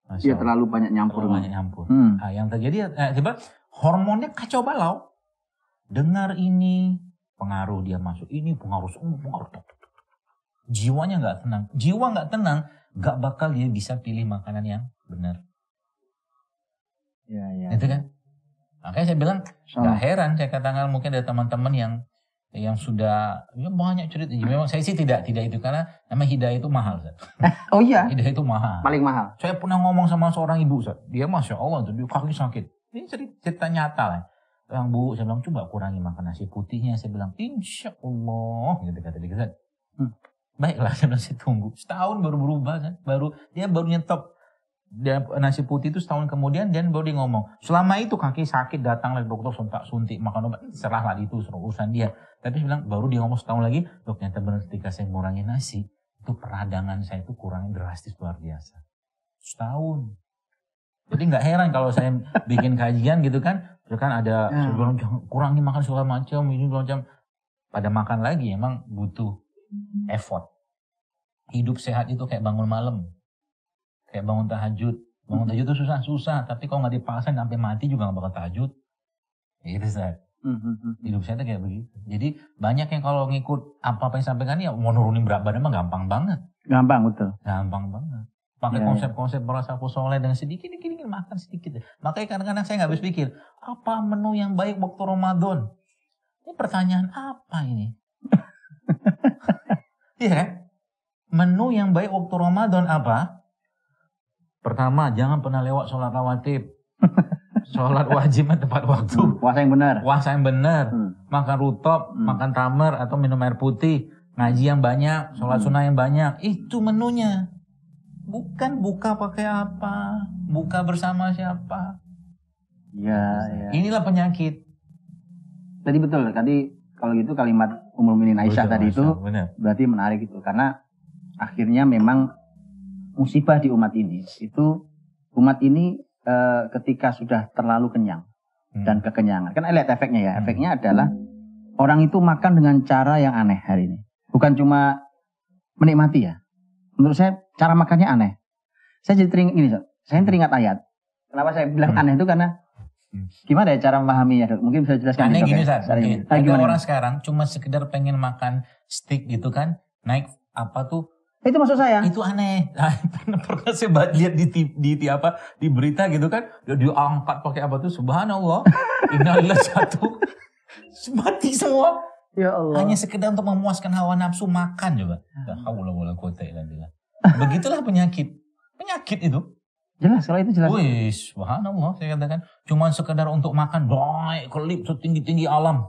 Masya dia terlalu banyak nyampur. Terlalu banyak nyampur. Hmm. Nah, yang terjadi eh, tiba hormonnya kacau balau. Dengar ini pengaruh dia masuk ini pengaruh semua pengaruh. Jiwanya nggak tenang. Jiwa nggak tenang, nggak bakal dia bisa pilih makanan yang benar. Ya, ya. Itu kan. Makanya saya bilang nggak heran saya katakan mungkin ada teman-teman yang yang sudah ya banyak cerita. Memang saya sih tidak tidak itu karena namanya hidayah itu mahal. Oh iya. Hidayah itu mahal. Paling mahal. Saya pernah ngomong sama seorang ibu, Ustaz. Dia masya Allah tuh dia kaki sakit. Ini cerita, cerita nyata lah. Yang bu, saya bilang coba kurangi makan nasi putihnya. Saya bilang insya Allah, gitu kata dia. Hmm. Baiklah, saya bilang saya tunggu. Setahun baru berubah kan, baru dia baru nyetop dia nasi putih itu setahun kemudian dan baru dia ngomong. Selama itu kaki sakit datang lagi dokter suntik suntik makan obat serahlah itu urusan dia. Tapi saya bilang baru dia ngomong setahun lagi, dok ternyata benar ketika saya ngurangi nasi itu peradangan saya itu kurangnya drastis luar biasa. Setahun. Jadi nggak heran kalau saya bikin kajian gitu kan, terus kan ada ya. Sebelum kurangi makan segala macam ini macam pada makan lagi emang butuh effort. Hidup sehat itu kayak bangun malam, kayak bangun tahajud. Bangun tahajud itu susah-susah, tapi kalau nggak dipaksain sampai mati juga nggak bakal tahajud. Gitu saya. Hidup saya itu kayak begitu. Jadi banyak yang kalau ngikut apa-apa yang sampaikan ya mau nurunin berat badan mah gampang banget. Gampang betul. Gampang banget. Pakai ya, konsep-konsep merasa aku soleh dengan sedikit, sedikit, sedikit makan sedikit. Makanya kadang-kadang saya nggak habis pikir, apa menu yang baik waktu Ramadan? Ini pertanyaan apa ini? Iya kan? Menu yang baik waktu Ramadan apa? Pertama, jangan pernah lewat sholat rawatib. Sholat wajibnya tepat waktu. Hmm, puasa yang benar. Puasa yang benar. Hmm. Makan rutop, hmm. makan tamer atau minum air putih. Ngaji yang banyak, sholat hmm. sunnah yang banyak. Itu menunya. Bukan buka pakai apa, buka bersama siapa. Ya, ya. Inilah penyakit. Tadi betul, tadi kalau gitu kalimat Ummul Mukminin Aisyah tadi itu benar. Berarti menarik itu. Karena akhirnya memang musibah di umat ini. Itu umat ini e, ketika sudah terlalu kenyang hmm. dan kekenyangan. Kan lihat efeknya ya. Hmm. Efeknya adalah orang itu makan dengan cara yang aneh hari ini. Bukan cuma menikmati ya. Menurut saya cara makannya aneh. Saya jadi teringat gini, saya teringat ayat. Kenapa saya bilang hmm. aneh itu karena gimana ya cara memahaminya, Dok? Mungkin bisa jelaskan. Aneh gini, Ustaz. Ada gimana? Orang sekarang cuma sekedar pengen makan steak gitu kan, naik apa tuh? Itu maksud saya. Itu aneh. Pernah pernah saya lihat di, di, di, di apa di berita gitu kan, dia diangkat pakai apa tuh? Subhanallah. Innalillah jatuh. Mati semua. Ya Allah. Hanya sekedar untuk memuaskan hawa nafsu makan coba. La haula wala quwata illa billah. Begitulah penyakit. Penyakit itu. Jelas kalau itu jelas. Wih, subhanallah saya katakan. Cuma sekedar untuk makan baik kelip setinggi-tinggi alam.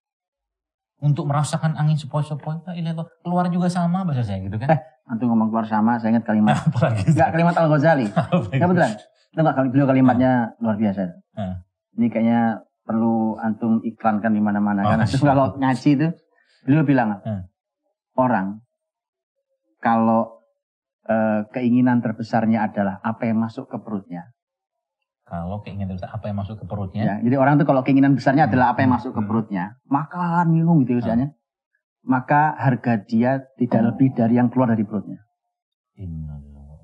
Untuk merasakan angin sepoi-sepoi. Keluar juga sama bahasa saya gitu kan. Eh, antum ngomong keluar sama, saya ingat kalimat. Enggak, kalimat Al-Ghazali. Enggak betulan. Enggak, beliau kalimatnya luar biasa. Hmm. Ini kayaknya perlu antum iklankan di mana-mana. Oh, karena kalau ngaji itu, beliau bilang, hmm. orang kalau e, keinginan terbesarnya adalah apa yang masuk ke perutnya. Kalau keinginan terbesar apa yang masuk ke perutnya? Ya, jadi orang itu kalau keinginan besarnya hmm. adalah apa yang masuk ke perutnya, makan, minum gitu misalnya, hmm. maka harga dia tidak hmm. lebih dari yang keluar dari perutnya. Innalillah.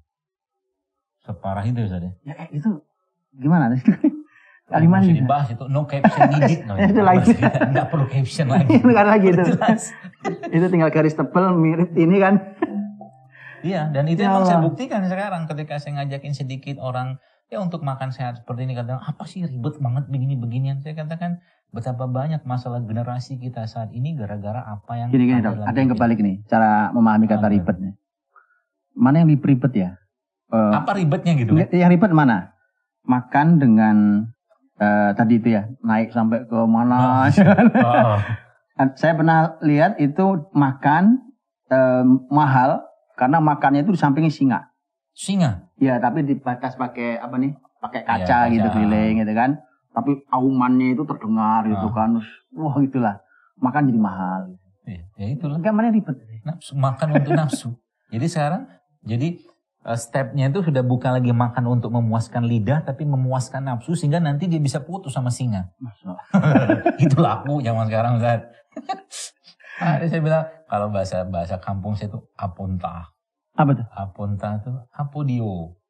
Separah itu saja. Ya itu gimana? Kalimat ini dibahas itu no caption needed. No, itu lagi. Enggak perlu caption lagi. Bukan lagi itu. Itu tinggal garis tebal mirip ini kan. Iya, dan itu ya memang saya buktikan sekarang ketika saya ngajakin sedikit orang ya untuk makan sehat seperti ini, kadang apa sih ribet banget begini-beginian. Saya katakan betapa banyak masalah generasi kita saat ini gara-gara apa yang gini, gini, ada, ada yang kebalik nih cara memahami kata ribetnya. Mana yang lebih ribet ya? Uh, apa ribetnya gitu? Yang ribet mana? Makan dengan Uh, tadi itu ya naik sampai ke mana? Oh. Oh. Saya pernah lihat itu makan uh, mahal karena makannya itu di sampingnya singa. Singa? Ya, tapi dibatas pakai apa nih? Pakai kaca ya, gitu keliling gitu kan. Tapi aumannya itu terdengar gitu oh. kan. Wah itulah makan jadi mahal. Ya, ya itulah. Enggak mana ribet. Nafsu, makan untuk nafsu. Jadi sekarang jadi stepnya itu sudah bukan lagi makan untuk memuaskan lidah, tapi memuaskan nafsu sehingga nanti dia bisa putus sama singa. Itu laku zaman sekarang, Ustaz. Nah, saya bilang kalau bahasa bahasa kampung saya itu apunta. Apa tuh? Apunta itu apodio.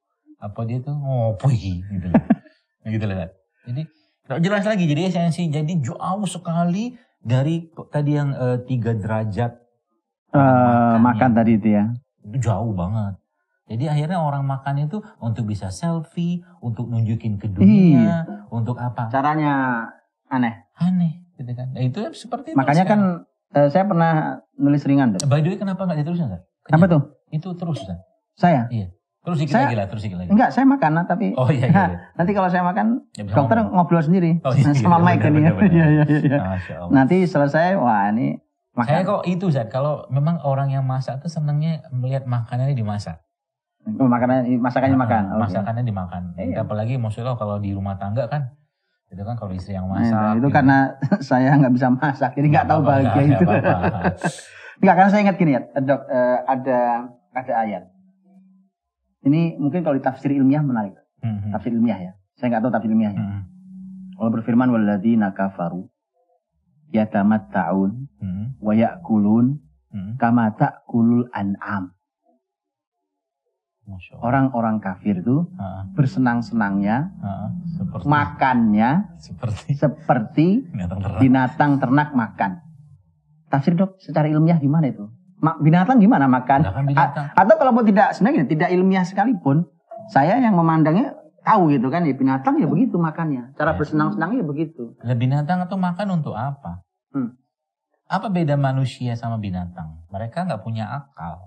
apa dia tuh ngopi gitu loh. Gitu loh. Jadi jelas lagi, jadi esensi, jadi jauh sekali dari tadi yang uh, tiga derajat uh, makan, makan ya. Tadi itu ya. Itu jauh banget. Jadi akhirnya orang makan itu untuk bisa selfie, untuk nunjukin ke dunia, iya. Untuk apa? Caranya aneh. Aneh, gitu kan. Nah, itu seperti itu. Makanya kan uh, saya pernah nulis ringan. By the way, kenapa nggak diterusin, Ustaz? Apa tuh? Itu terus, Ustaz. Saya? Iya. Terus dikit saya, lagi lah, terus dikit lagi. Enggak, saya makan lah, tapi oh, iya, iya, iya. nanti kalau saya makan, ya, dokter ngomong. Ngobrol sendiri oh, iya, sama iya, mic ini. Iya, iya, iya. Nanti selesai, wah ini makan. Saya kok itu, Zat, kalau memang orang yang masak tuh senangnya melihat makanannya dimasak. Oh, makanannya, masakannya nah, makan. Masakannya okay. dimakan. Iya. Apalagi maksudnya kalau di rumah tangga kan, itu kan kalau istri yang masak. Nah, itu gitu. Karena saya nggak bisa masak, jadi nggak tahu bahagia itu. Enggak, karena saya ingat gini ya, dok, uh, ada ada ayat. Ini mungkin kalau di tafsir ilmiah menarik. Mm-hmm. Tafsir ilmiah ya. Saya nggak tahu tafsir ilmiahnya. Mm-hmm. Allah berfirman, walladzina kafaru yatamatta'un mm-hmm. wa ya'kulun mm-hmm. kama ta'kulul an'am. Orang-orang kafir itu uh-huh. bersenang-senangnya, uh-huh. seperti, makannya seperti, seperti binatang, ternak. binatang ternak makan. Tafsir dok, secara ilmiah gimana itu? Binatang gimana makan? Binatang. A- atau kalau mau tidak sebenarnya tidak ilmiah sekalipun, saya yang memandangnya tahu gitu kan, ya binatang ya begitu makannya, cara ya. Bersenang-senangnya ya begitu. Ya, binatang itu makan untuk apa? Hmm. Apa beda manusia sama binatang? Mereka nggak punya akal,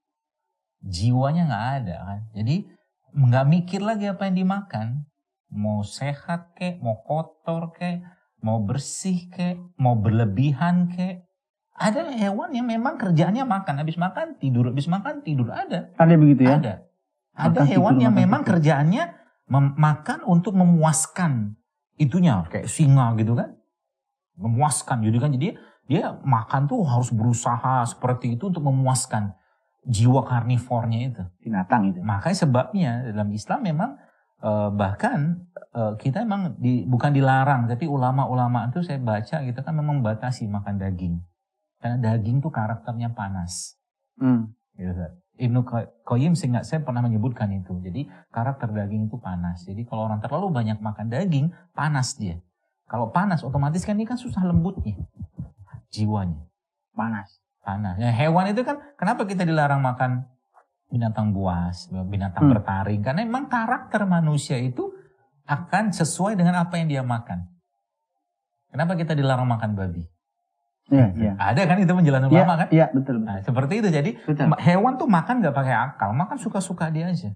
jiwanya nggak ada kan, jadi nggak mikir lagi apa yang dimakan, mau sehat kek, mau kotor kek, mau bersih kek, mau berlebihan kek. Ada hewan yang memang kerjaannya makan, habis makan tidur, habis makan tidur, ada. Ada begitu ya? Ada. Ada makan hewan tidur, yang memang tidur. Kerjaannya makan untuk memuaskan itunya, kayak singa gitu kan. Memuaskan gitu kan, jadi dia makan tuh harus berusaha seperti itu untuk memuaskan jiwa karnivornya itu. Binatang itu. Makanya sebabnya dalam Islam memang eh, bahkan eh, kita memang di, bukan dilarang, tapi ulama-ulama itu saya baca gitu kan memang membatasi makan daging. Karena daging tuh karakternya panas. Hmm. Gitu, Ibnu Qayyim seingat saya pernah menyebutkan itu. Jadi karakter daging itu panas. Jadi kalau orang terlalu banyak makan daging, panas dia. Kalau panas otomatis kan ini kan susah lembutnya. Jiwanya. Panas. Panas. Ya, hewan itu kan kenapa kita dilarang makan binatang buas, binatang hmm. bertaring? Karena memang karakter manusia itu akan sesuai dengan apa yang dia makan. Kenapa kita dilarang makan babi? Ya, ya. Ada kan itu penjelasan ulama ya, kan? Iya betul. Nah, seperti itu jadi betul. Hewan tuh makan nggak pakai akal, makan suka-suka dia aja.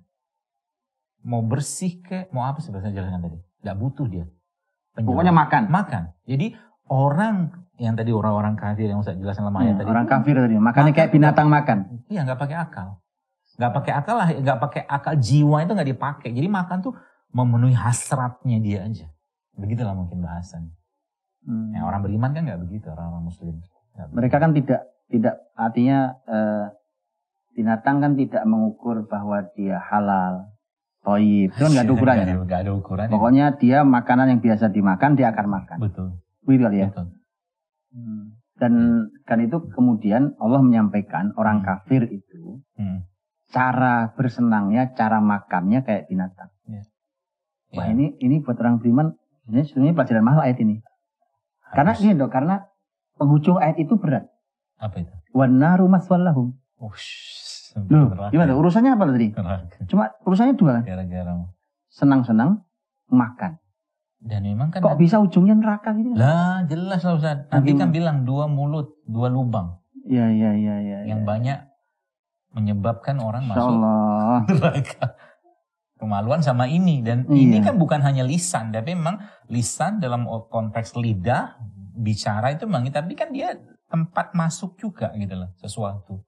Mau bersih ke, mau apa sebenarnya jelaskan tadi? Nggak butuh dia. Penjelasan. Pokoknya makan. Makan. Jadi orang yang tadi orang-orang kafir yang saya jelaskan lama ya, tadi. Orang kafir tadi, makannya kayak binatang makan. Iya nggak pakai akal, nggak pakai akal lah, nggak pakai akal, jiwa itu nggak dipakai. Jadi makan tuh memenuhi hasratnya dia aja. Begitulah mungkin bahasan. Hmm. Ya, orang beriman kan nggak begitu, orang-orang muslim. Mereka kan tidak tidak artinya eh, binatang kan tidak mengukur bahwa dia halal, thayyib. Itu kan nggak ada ukurannya. Nggak ada ukurannya. Pokoknya dia makanan yang biasa dimakan dia akan makan. Betul. Betul ya. Betul. Hmm. Dan ya. Kan itu kemudian Allah menyampaikan orang hmm. kafir itu hmm. cara bersenangnya, cara makannya kayak binatang. Ya. Wah ya. ini ini buat orang beriman ini sebenarnya pelajaran mahal ayat ini. Karena ini dok, karena penghujung ayat itu berat. Apa itu? Wannaru maswallahum. Oh, loh, gimana? Urusannya apa tadi? Cuma urusannya dua kan? Gara-gara senang-senang makan. Dan memang kan kok ada... bisa ujungnya neraka gitu? Lah, jelas lah Ustaz. Nanti kan bilang dua mulut, dua lubang. Iya, iya, iya, iya. Yang ya. Banyak menyebabkan orang Insya masuk Allah. neraka. Kemaluan sama ini, dan iya. Ini kan bukan hanya lisan, tapi memang lisan dalam konteks lidah bicara itu memang, tapi kan dia tempat masuk juga gitu loh sesuatu.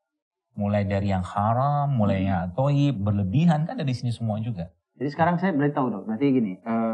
Mulai dari yang haram, mulai yang thayyib, berlebihan kan dari sini semua juga. Jadi sekarang saya berarti tahu dok, berarti gini, eh,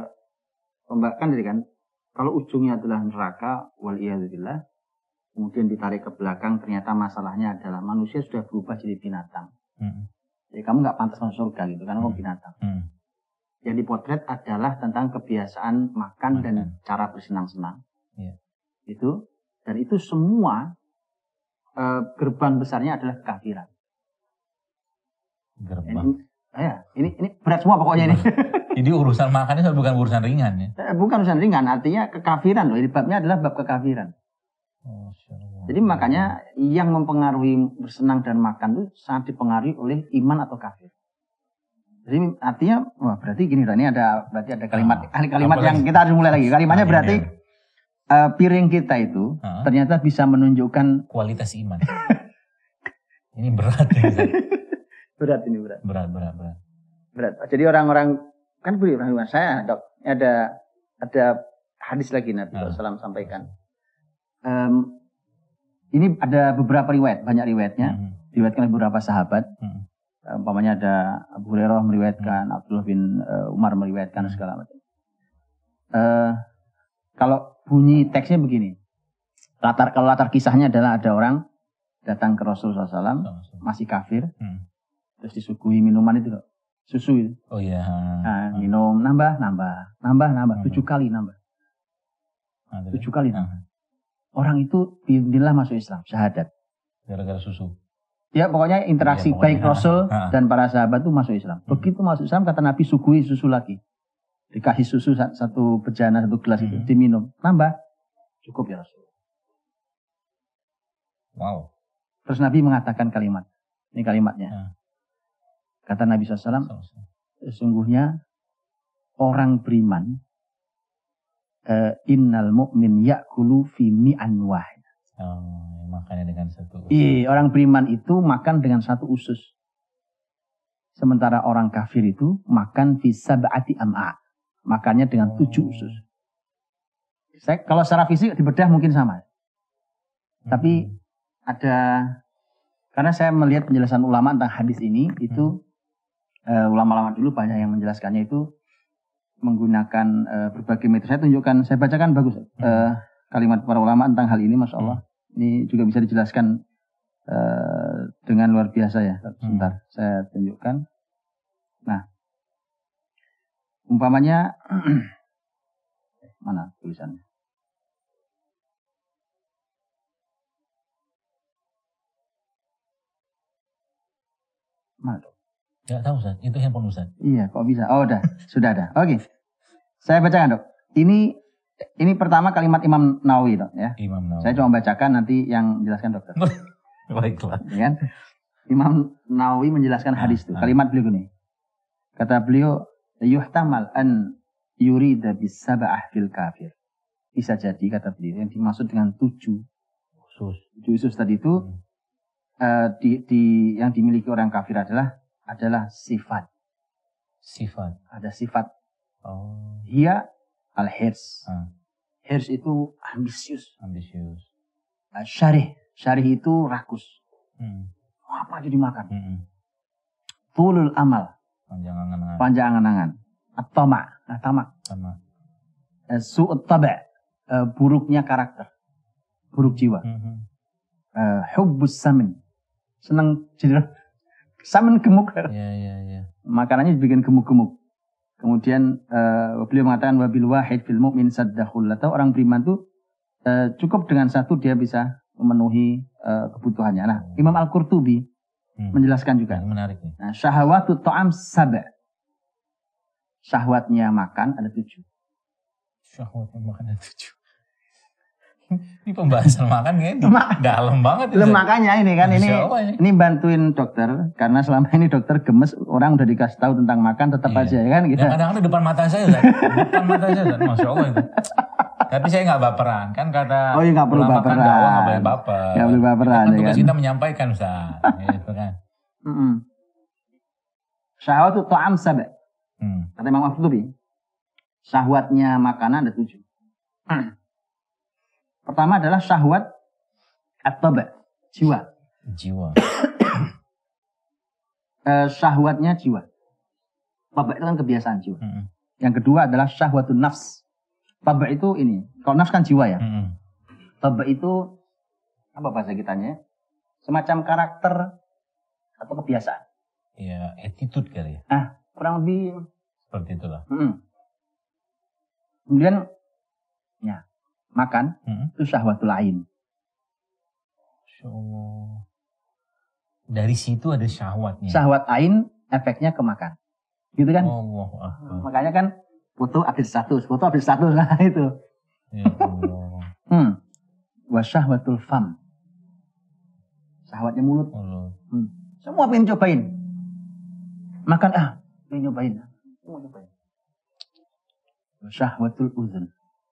kan jadi kan kalau ujungnya adalah neraka, waliyadzubillah, kemudian ditarik ke belakang ternyata masalahnya adalah manusia sudah berubah jadi binatang. Hmm. Jadi kamu nggak pantas masuk surga gitu karena kamu hmm. binatang. Hmm. Yang dipotret adalah tentang kebiasaan makan, makan. dan cara bersenang-senang. Yeah. Itu dan itu semua e, gerbang besarnya adalah kekafiran. Gerbang. Ya, ini ini berat semua pokoknya ini. Jadi urusan makannya bukan urusan ringan ya? Bukan urusan ringan, artinya kekafiran loh. Ini babnya adalah bab kekafiran. Oh, jadi makanya yang mempengaruhi bersenang dan makan itu sangat dipengaruhi oleh iman atau kafir. Jadi artinya, wah berarti gini, ini ada berarti ada kalimat oh, kalimat yang kita harus mulai lagi. Kalimatnya berarti uh, piring kita itu huh? ternyata bisa menunjukkan kualitas iman. Ini berat ya. Berat ini berat. Berat, berat, berat. Berat. Jadi orang-orang kan beri orang saya dok ada ada hadis lagi Nabi uh. Sallam sampaikan. Um, ini ada beberapa riwayat, banyak riwayatnya, uh-huh. diriwayatkan oleh beberapa sahabat. Uh-huh. Umpamanya ada Abu Hurairah meriwayatkan, uh-huh. Abdullah bin uh, Umar meriwayatkan uh-huh. segala macam. Uh, kalau bunyi teksnya begini, latar kalau latar kisahnya adalah ada orang datang ke Rasulullah shallallahu alaihi wasallam masih kafir. Uh-huh. Terus disuguhi minuman itu, susu itu. Oh iya. Nah, minum, nambah, nambah, nambah, nambah, tujuh kali nambah. Nah, tujuh kali nambah. Orang itu bila masuk Islam, syahadat. Gara-gara susu. Ya pokoknya interaksi ya, pokoknya, baik Rasul ha, ha. dan para sahabat itu masuk Islam. Begitu hmm. masuk Islam, kata Nabi, suguhi susu lagi. Dikasih susu satu bejana, satu gelas hmm. itu, diminum. Nambah, cukup ya Rasul. Wow. Terus Nabi mengatakan kalimat. Ini kalimatnya. Hmm. Kata Nabi shallallahu alaihi wasallam, sesungguhnya orang beriman, uh, innal mu'min ya'kulu fi mi'an wahid. Oh, makannya dengan satu usus. Iya, orang beriman itu makan dengan satu usus. Sementara orang kafir itu makan fi sab'ati am'a. Makannya dengan oh. tujuh usus. Saya, kalau secara fisik dibedah mungkin sama. Hmm. Tapi ada, karena saya melihat penjelasan ulama tentang hadis ini, itu hmm. Uh, ulama-ulama dulu banyak yang menjelaskannya itu menggunakan uh, berbagai metode. Saya tunjukkan, saya bacakan bagus uh, kalimat para ulama tentang hal ini, Masya Allah. Hmm. Ini juga bisa dijelaskan uh, dengan luar biasa ya. Sebentar, hmm. saya tunjukkan. Nah, umpamanya, mana tulisannya? Mana? Gak tahu Ustaz, itu handphone Ustaz. Iya, kok bisa? Oh udah, sudah ada. Oke, saya bacakan dok. Ini ini pertama kalimat Imam Nawawi dok ya. Imam Nawawi. Saya cuma bacakan, nanti yang menjelaskan dokter. Baiklah. Ya kan? Imam Nawawi menjelaskan hadis itu. Kalimat beliau gini. Kata beliau, yuhtamal an yurida bis sab'ah fil kafir. Bisa jadi kata beliau yang dimaksud dengan tujuh usus. Tujuh usus tadi itu hmm. uh, di, di yang dimiliki orang kafir adalah adalah sifat. Sifat. Ada sifat. Oh. Dia al-hirs. Ah. Hirs itu ambisius. Ambisius. Uh, syarih. Syarih itu rakus. Hmm. Apa aja dimakan. Hmm. Tulul amal. Panjang angan-angan. Panjang angan-angan. At-tama. Nah, tamak. Tamak. Uh, Su'ut taba'. Uh, buruknya karakter. Buruk jiwa. Hmm. Uh, hubbus samin. Senang jadi samin gemuk. Ya, ya, ya. Makanannya dibikin gemuk-gemuk. Kemudian uh, beliau mengatakan wabil wahid fil mu'min saddahul. Atau orang beriman itu uh, cukup dengan satu dia bisa memenuhi uh, kebutuhannya. Nah, Imam Al-Qurtubi hmm. menjelaskan juga. Yang menarik nih. Nah, syahwatu ta'am sab'. Syahwatnya makan ada tujuh. Syahwatnya makan ada tujuh. Ini pembahasan makan kayaknya dalam banget. Itu makanya ini kan ini, ini ini bantuin dokter karena selama ini dokter gemes orang udah dikasih tahu tentang makan tetap iya. aja ya kan gitu. Ya, kadang-kadang depan mata saya Zat. Depan mata saya Zat. Masya Allah itu. Tapi saya nggak baperan kan kata. Oh iya nggak perlu baperan. Kan dakwah nggak boleh baper. Nggak boleh baperan. Kan tugas ya, kita kan? menyampaikan Ustaz. Gitu kan. Mm-mm. Syahwatu ta'am sab'. Hmm. Kata Imam Al-Qurtubi. Syahwatnya makanan ada tujuh. Hmm. Pertama adalah syahwat at-taba', jiwa. Jiwa. uh, syahwatnya jiwa. Taba' itu kan kebiasaan jiwa. Mm-hmm. Yang kedua adalah syahwatun nafs. Taba' itu ini, kalau nafs kan jiwa ya. Mm-hmm. Taba' itu apa bahasa kitanya? Semacam karakter atau kebiasaan. Iya, attitude kali ya. Ah, kurang lebih seperti itulah. Mm-hmm. Kemudian ya makan hmm. itu syahwatul ain. So, dari situ ada syahwatnya. Syahwat ain efeknya ke makan. Gitu kan? Oh, oh, oh. Makanya kan foto update status, foto update status, nah itu. Ya, oh. Hmm. Wasyahwatul fam. Syahwatnya mulut. Oh. Hmm. Semua pengen cobain. Makan ah, pengen nyobain. Semua cobain. Wasyahwatul uzun.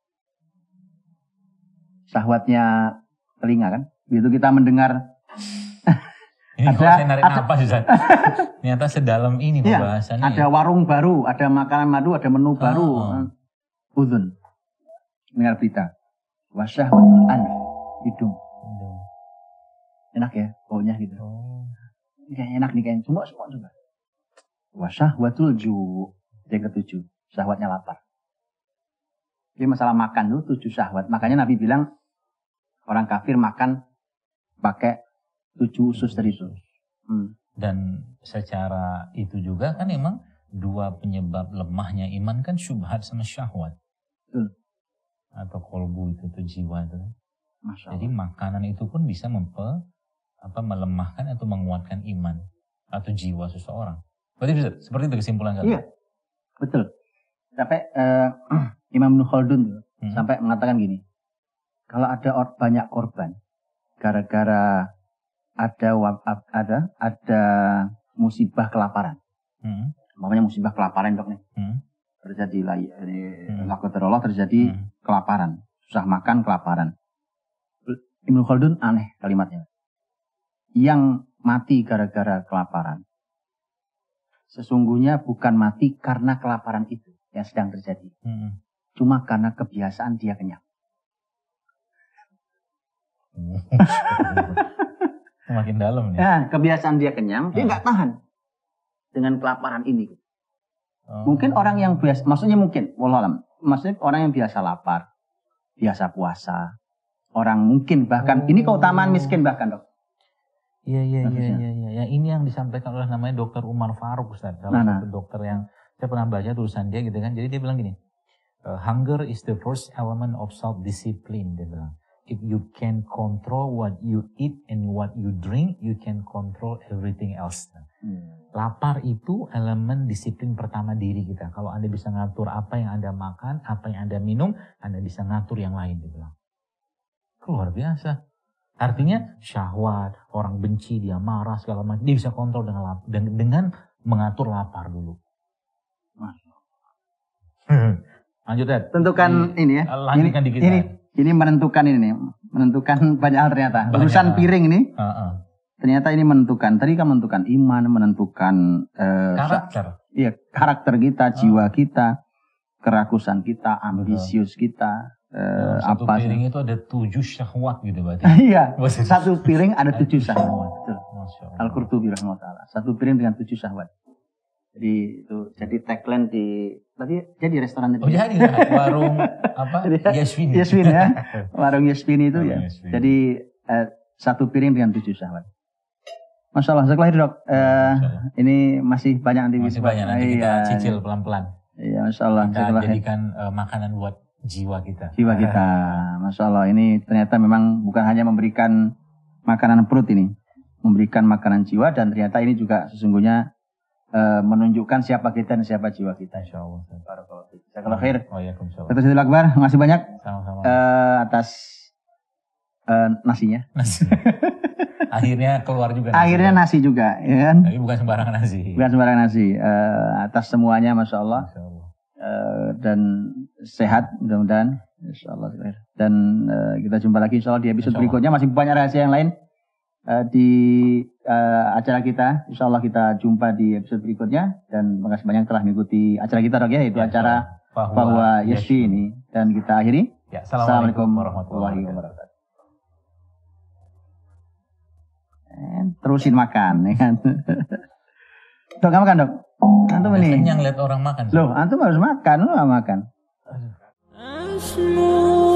Syahwatnya telinga kan. Begitu kita mendengar. Ini ada, kalau saya narik ada, napas Ustaz. Ternyata sedalam ini iya, pembahasannya. Ada ya. Warung baru, ada makanan madu, ada menu baru. Oh. Uzun. Dengar berita. Wasyahwatul anf. Hidung. Hidung. Enak ya, baunya gitu. Oh. Ini kayak enak nih, kayak semua semua juga. Wasyahwatul ju. Yang ketujuh, syahwatnya lapar. Jadi masalah makan tuh tujuh syahwat. Makanya Nabi bilang orang kafir makan pakai tujuh usus dari itu. Hmm. Dan secara itu juga kan emang dua penyebab lemahnya iman kan syubhat sama syahwat. Hmm. Atau kolbu itu, itu jiwa itu. Masya Allah. Jadi makanan itu pun bisa mempe, apa, melemahkan atau menguatkan iman atau jiwa seseorang. Berarti bisa, seperti itu kesimpulan kalian? Iya, betul. Sampai uh, Imam Ibnu Khaldun hmm. sampai mengatakan gini, kalau ada or, banyak korban gara-gara ada ada ada musibah kelaparan, hmm. makanya musibah kelaparan dok nih, hmm. terjadi lah ini hmm. Allah terjadi hmm. kelaparan, susah makan kelaparan. Ibnu Khaldun aneh kalimatnya, yang mati gara-gara kelaparan sesungguhnya bukan mati karena kelaparan itu yang sedang terjadi. Hmm. Cuma karena kebiasaan dia kenyang. Makin dalam ya. Nah, kebiasaan dia kenyang, hmm. dia nggak tahan dengan kelaparan ini. Oh. Mungkin orang yang biasa, maksudnya mungkin, wallahualam, maksudnya orang yang biasa lapar, biasa puasa, orang mungkin bahkan, oh. ini keutamaan miskin bahkan dok. Iya, iya, iya, iya, iya. Ya, ini yang disampaikan oleh namanya Dokter Umar Faruk, Ustaz. Salah nah, satu nah. dokter yang saya pernah baca tulisan dia gitu kan. Jadi dia bilang gini, hunger is the first element of self-discipline. Dia bilang, if you can control what you eat and what you drink, you can control everything else. Hmm. Lapar itu elemen disiplin pertama diri kita. Kalau Anda bisa ngatur apa yang Anda makan, apa yang Anda minum, Anda bisa ngatur yang lain. Dia bilang, luar biasa. Artinya syahwat, orang benci, dia marah, segala macam. Dia bisa kontrol dengan, lap- dengan, dengan mengatur lapar dulu. Lanjut Ed. Tentukan ini, ini ya. Lanjutkan ini, dikit. Ini, ini menentukan ini nih. Menentukan banyak hal ternyata. Banyak. Urusan piring ini. Uh-uh. Ternyata ini menentukan. Tadi kan menentukan iman, menentukan. Uh, karakter. Sa- iya, karakter kita, jiwa uh. kita. Kerakusan kita, ambisius Betul. kita. Uh, satu apa piring itu ada tujuh syahwat gitu berarti. Iya, satu piring ada tujuh syahwat. Al-Qurtubi rahimahullah. Satu piring dengan tujuh syahwat. Jadi itu jadi tagline di tadi jadi restoran tadi. Oh jadi warung apa? Yaswini. Yaswini ya. Warung Yaswini itu ya. Yaswini. Jadi uh, satu piring dengan tujuh syahwat. Masya Allah, setelah itu dok, uh, ini masih banyak nanti. Masih banyak nanti kita iya, cicil pelan-pelan. Iya, Masya Allah. Kita jadikan uh, makanan buat jiwa kita. Jiwa kita. Masya Allah, ini ternyata memang bukan hanya memberikan makanan perut ini. Memberikan makanan jiwa dan ternyata ini juga sesungguhnya uh, menunjukkan siapa kita dan siapa jiwa kita. Insya Allah. Jazakallahu khair. Dokter Sidul Akbar, terima kasih banyak. Sama-sama. Uh, atas uh, nasinya. Nasi. Akhirnya keluar juga nasi. Akhirnya nasi juga, ya kan? Tapi bukan sembarangan nasi. Bukan sembarangan nasi. Uh, atas semuanya, Masya Allah. Masya Allah. Uh, dan sehat mudah-mudahan insyaallah. Dan uh, kita jumpa lagi insyaallah di episode berikutnya, masih banyak rahasia yang lain uh, di uh, acara kita. Insyaallah kita jumpa di episode berikutnya dan makasih banyak telah mengikuti acara kita dok ya, yaitu ya, acara bahwa Yasfi ini, dan kita akhiri ya, Assalamualaikum warahmatullahi wabarakatuh. Terusin makan ya kan. Dok, kamu makan dok? Antum ini kenyang lihat orang makan. Loh, antum harus makan, lu gak makan.